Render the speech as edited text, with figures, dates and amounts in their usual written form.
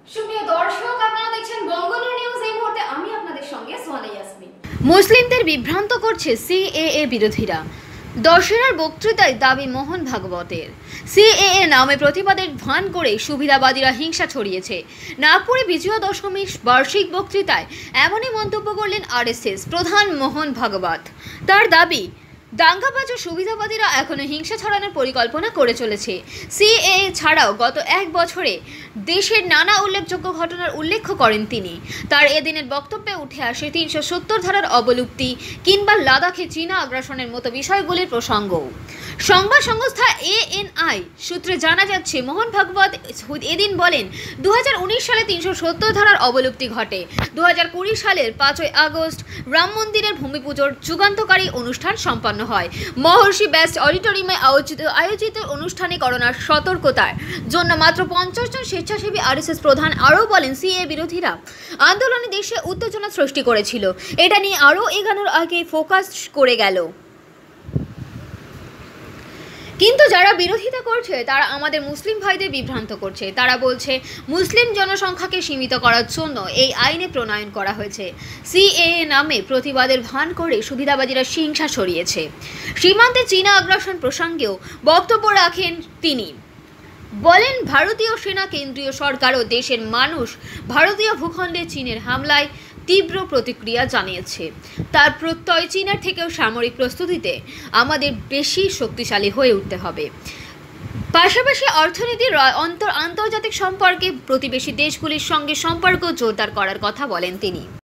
সুপ্রিয় দর্শক, আপনারা দেখছেন বঙ্গনু নিউজ। এই মুহূর্তে আমি আপনাদের সঙ্গে সোহানা ইয়াসমিন। মুসলিমদের বিভ্রান্ত করছে সিএএ বিরোধীরা। দশেরার বক্তৃতায় দাবি মোহন ভাগবতের। সিএএ নামে প্রতিবাদের ভান করে সুবিধাবাদীরা হিংসা ছড়িয়েছে। নাগপুরে বিজয়া দশমীর বার্ষিক বক্তৃতায় এমনই মন্তব্য করলেন আরএসএস প্রধান মোহন ভাগবত। তার দাবি, দাঙ্গাবাজ ও সুবিধাবাদীরা এখনো হিংসা ছড়ানোর পরিকল্পনা করে চলেছে। সিএএ ছাড়াও গত এক বছরে দেশের নানা উল্লেখযোগ্য ঘটনার উল্লেখ করেন তিনি। তার এদিনের বক্তব্যে উঠে আসে ৩৭০ ধারার অবলুপ্তি কিংবা লাদাখে চীনা আগ্রাসনের মতো বিষয়গুলির প্রসঙ্গও। সংবাদ সংস্থা এএনআই সূত্রে জানা যাচ্ছে, মোহন ভাগবত এদিন বলেন, ২০১৯ সালে ৩৭০ ধারার অবলুপ্তি ঘটে। ২০২০ সালের ৫ই আগস্ট রাম মন্দিরের ভূমি পুজোর যুগান্তকারী অনুষ্ঠান সম্পন্ন হয়। মহর্ষি ব্যস্ট অডিটোরিয়ামে আয়োজিত অনুষ্ঠানে করোনার সতর্কতার জন্য মাত্র ৫০ জন স্বেচ্ছাসেবী আরএসএস প্রধান আরও বলেন, সিএ বিরোধীরা আন্দোলনে দেশে উত্তেজনা সৃষ্টি করেছিল। এটা নিয়ে আরও এগানোর আগে ফোকাস করে গেল। কিন্তু যারা বিরোধিতা করছে তারা আমাদের মুসলিম ভাইদের বিভ্রান্ত করছে। তারা বলছে মুসলিম জনসংখ্যাকে সীমিত করার জন্য এই আইনে প্রণয়ন করা হয়েছে। সিএএ নামে প্রতিবাদের ভান করে সুবিধাবাদীরা হিংসা ছড়িয়েছে। সীমান্তে চীনা আগ্রাসন প্রসঙ্গেও বক্তব্য রাখেন তিনি। বলেন, ভারতীয় সেনা, কেন্দ্রীয় সরকার ও দেশের মানুষ ভারতীয় ভূখণ্ডে চীনের হামলায় তীব্র প্রতিক্রিয়া জানিয়েছে। তার প্রত্যয়, চীনের থেকেও সামরিক প্রস্তুতিতে আমাদের বেশি শক্তিশালী হয়ে উঠতে হবে। পাশাপাশি অর্থনীতির আন্তর্জাতিক সম্পর্কে প্রতিবেশী দেশগুলির সঙ্গে সম্পর্ক জোরদার করার কথা বলেন তিনি।